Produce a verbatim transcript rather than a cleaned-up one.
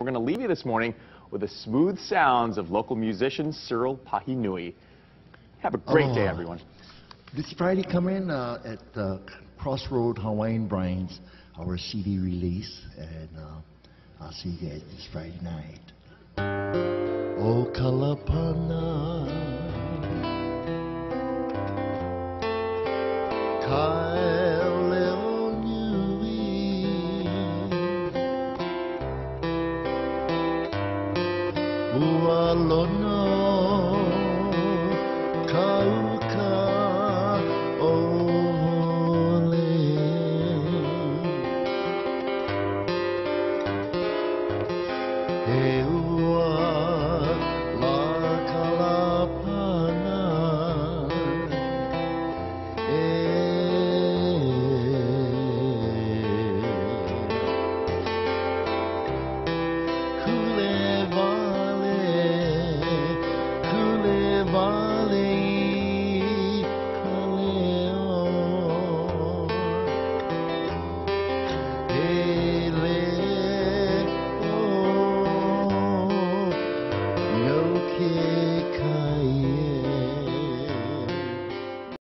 We're going to leave you this morning with the smooth sounds of local musician Cyril Pahinui. Have a great oh, day, everyone. This Friday, come in uh, at uh, Crossroad Hawaiian Brains, our C D release, and uh, I'll see you guys this Friday night. O Kalapana Kaileo Nui Ualono Kauka Ole Eua La Kalapana Kule Vale Kule Vale Kaleo